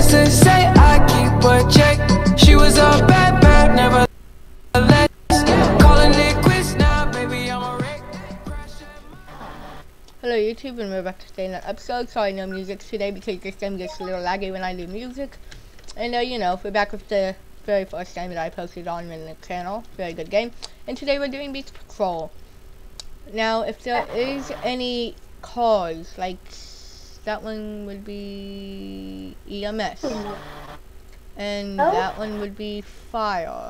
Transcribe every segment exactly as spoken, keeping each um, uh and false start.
Needless to say, I keep a check. She was a bad, bad, never less. Calling it quits now, baby, I'm a wreck. Hello YouTube, and we're back to stay in that episode. Sorry, no music today because this game gets a little laggy when I do music. And uh, you know, we're back with the very first game that I posted on the channel. Very good game. And today we're doing Beach Patrol. Now, if there is any cars, like that one would be E M S. And Oh. that one would be fire.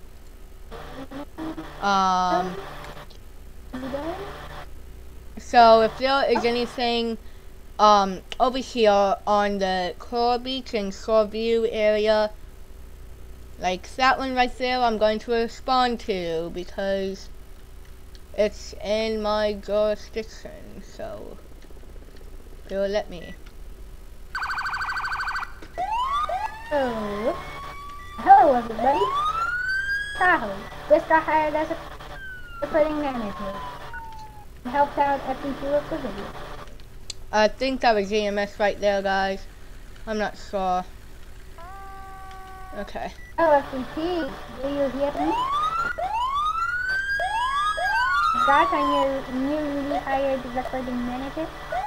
Um... So if there is anything um, over here on the Coral Beach and Shore View area, like that one right there, I'm going to respond to because it's in my jurisdiction, so they'll let me. Oh. Hello everybody. Tahoe. Just got hired as a operating manager. Helped out F D P with the video. I think that was E M S right there, guys. I'm not sure. Okay. Oh, F D P, do you hear me? Guys, I'm your newly hired recording manager.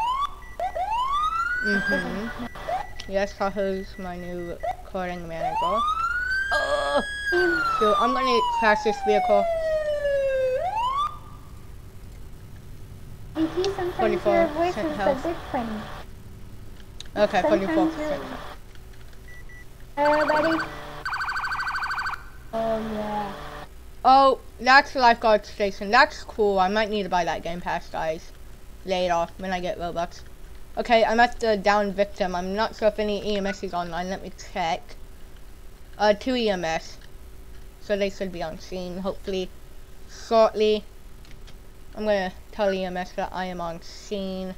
Mm-hmm. Yes, Tahoe's my new recording manager. Oh! So I'm gonna crash this vehicle. D P, sometimes twenty-four your voice percent is a health. bit funny. Okay, twenty-four Sometimes percent. you're- Everybody? Oh yeah. Oh, that's the lifeguard station. That's cool. I might need to buy that game pass, guys. Later, when I get Robux. Okay, I'm at the down victim. I'm not sure if any E M S is online. Let me check. Uh, two E M S. So they should be on scene, hopefully, shortly. I'm gonna tell E M S that I am on scene.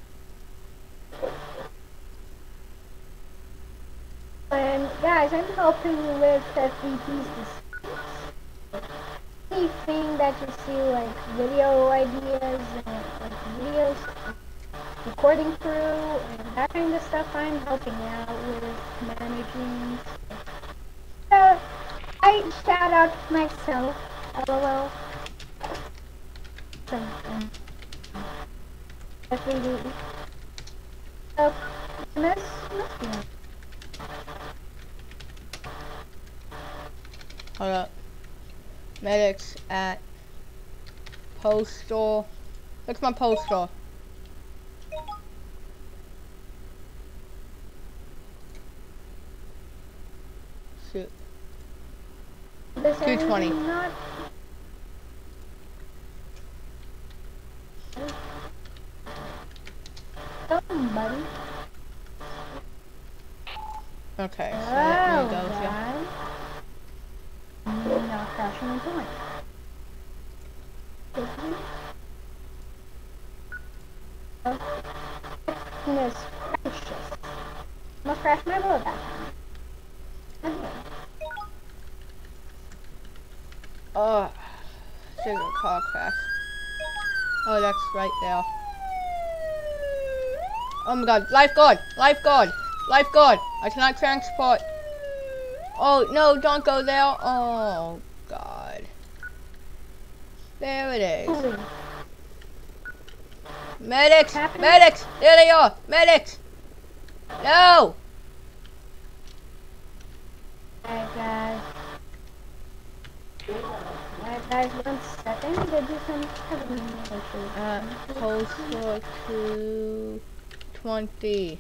And guys, I'm helping you with F D P's disputes. Anything that you see, like video ideas and like videos recording through and that kind of stuff, I'm helping out with managing. So I shout out to myself, lol. So, um, F D P. So, must, must be on. Hold up. Medics at postal. Look my postal. Shoot. This two twenty. is not. Somebody. Okay, so Oh, let me go here. guys. Now crashing into it. Oh, goodness gracious. Almost crashed my boat that time. Okay. Oh, there's a car crash. Oh, that's right there. Oh my god, lifeguard! Lifeguard! Lifeguard! I cannot transport! Oh, no, don't go there! Oh, god. There it is. Medics! Medics! There they are! Medics! No! Alright, guys. Alright, guys, one second. I'm gonna do some heavy Uh, postal two twenty.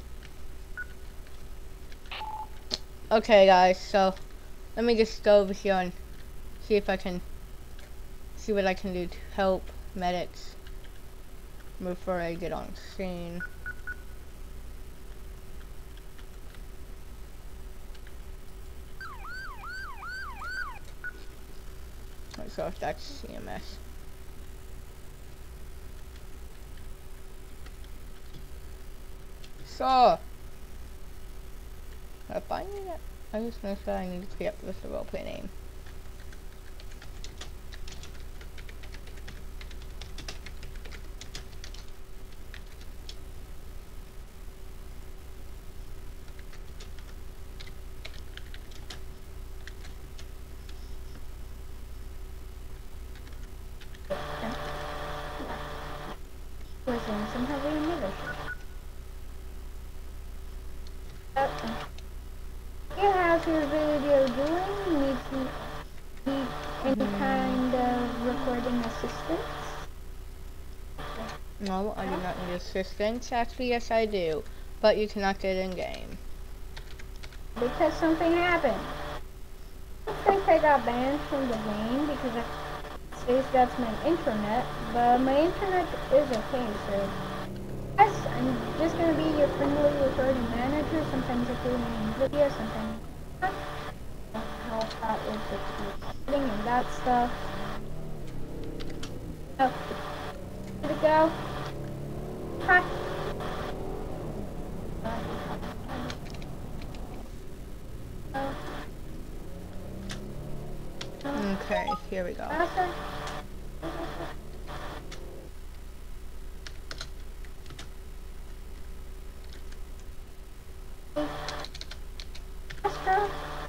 Okay, guys, so let me just go over here and see if I can see what I can do to help medics before I get on scene. Let's go if that's C M S. So, if I need it, I just noticed that I need to clear up with the roleplay name. Listen, some heavy emitters. Uh, yeah, how's your video doing? Need, need any Mm. kind of recording assistance? No, I do not need assistance. Actually, yes, I do. But you cannot get in game. Because something happened. I think I got banned from the game because it says that's my internet, but my internet is okay, so yes, I'm just gonna be your friendly recording manager. Sometimes I do my videos, sometimes not. I'll help out with the editing and that stuff. Oh, here we go. Hi. Oh. Okay, here we go. Awesome. Astro.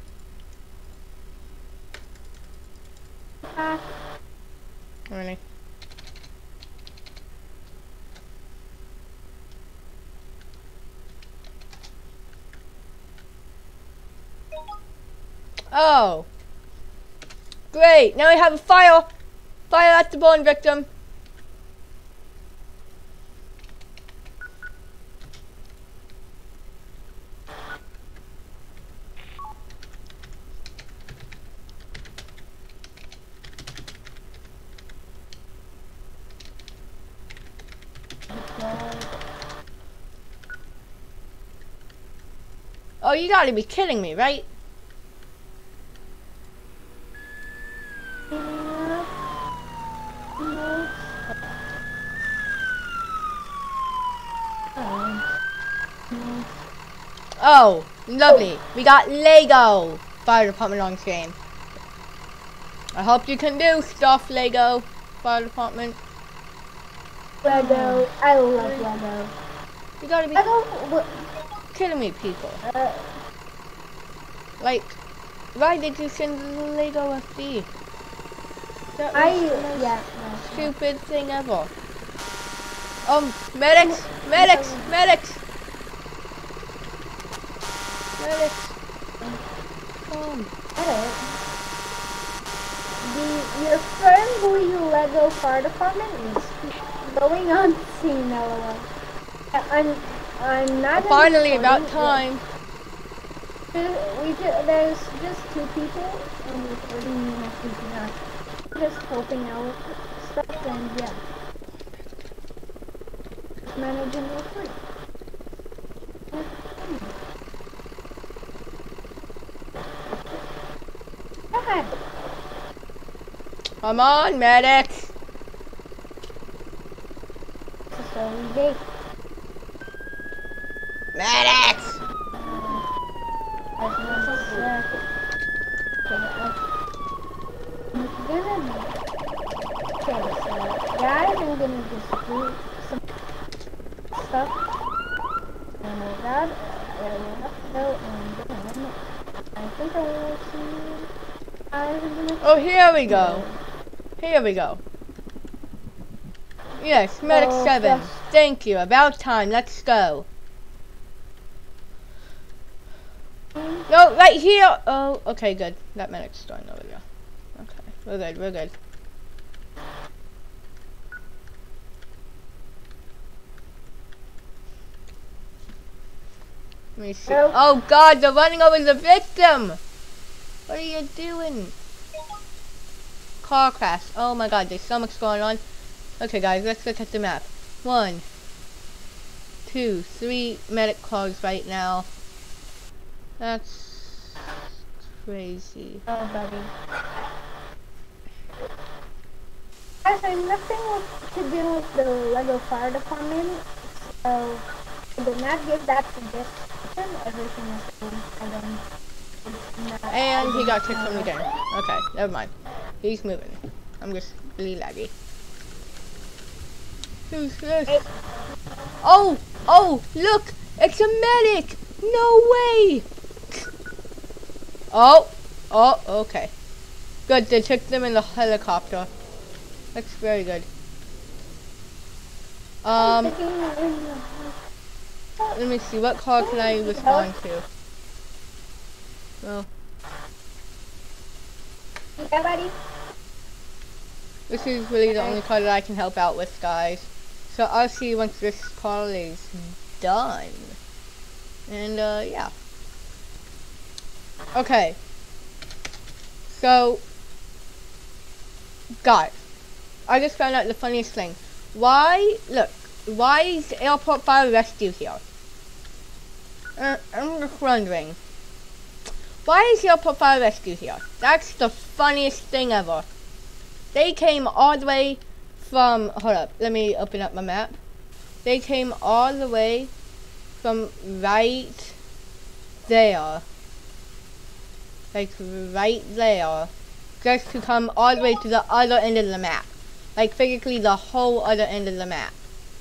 Uh, Really? Oh! Great! Now we have a fire! Fire at the bone victim! Oh, you gotta be kidding me, right? Oh, lovely. We got Lego Fire Department on screen. I hope you can do stuff, Lego Fire Department. Lego. I love Lego. You gotta be Lego. kidding me, people. Uh, Like, why did you send the Lego F D? That was I the most yeah. stupid thing ever. Um, medics, medics, medics, medics. Come. Edit. The your friendly Lego fire department is going on scene. LOL. I'm I'm not. Finally, about recording. time. We just, there's just two people and recording me next week. Not just helping out with stuff and yeah, just managing real quick. Okay. Come on, medic. So they Medics. as much as uh, okay, I'm gonna okay, so guys, I'm gonna just do some stuff. And with that, I will have to go and then I think I will see you guys in the next Oh, here we go. Here we go. Yes, medic Oh, seven. yes. Thank you. About time. Let's go. No, right here. Oh, okay, good. That medic's starting over there. Okay, we're good. We're good. Let me see. Nope. Oh God, they're running over the victim. What are you doing? Car crash. Oh my God, there's so much going on. Okay, guys, let's look at the map. One, two, three medic cars right now. That's crazy. Oh, buddy. Guys, I'm nothing with, to do with the Lego Fire Department, so I did not give that suggestion. Everything is cool. I don't. It's not, And he got kicked from the game. Okay, never mind. He's moving. I'm just really laggy. Who's this? Hey. Oh! Oh! Look! It's a medic! No way! Oh! Oh, okay. Good, they took them in the helicopter. That's very good. Um, Sticking in the- let me see, what call can I respond to? Well, Yeah, buddy. this is really the only call that I can help out with, guys. So I'll see you once this call is done. And, uh, yeah. Okay. So, guys, I just found out the funniest thing. Why, look, why is Airport Fire Rescue here? Uh, I'm just wondering. Why is Airport Fire Rescue here? That's the funniest thing ever. They came all the way from, hold up, let me open up my map. They came all the way from right there. Like right there. Just to come all the way to the other end of the map. Like physically the whole other end of the map.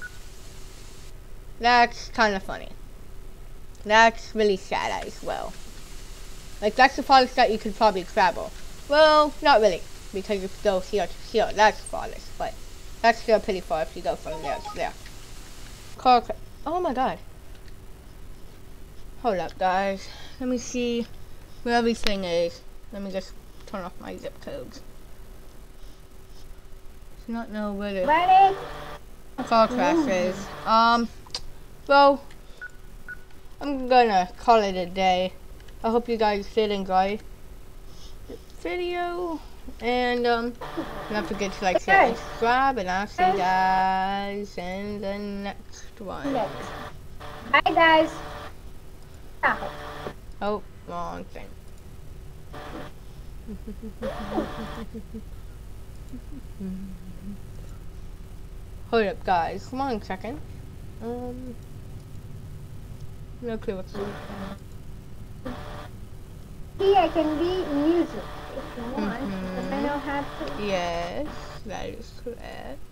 That's kind of funny. That's really sad as well. Like that's the farthest that you could probably travel. Well, not really. Because if you go here to here, that's farthest. But that's still pretty far if you go from there to there. Car cra- oh my god. Hold up, guys. Let me see where everything is. Let me just turn off my zip codes. Do not know where the Buddy. car crash is. Um, well, I'm gonna call it a day. I hope you guys did enjoy the video. And, um, don't forget to like, share, and subscribe. And I'll see you guys in the next one. Next. Bye, guys. Ciao. Oh, wrong thing. Hold up, guys. Come on a second. Um, no clue what's going on. See, I can be music if you want, Mhm. because I know how to. Yes, that is correct.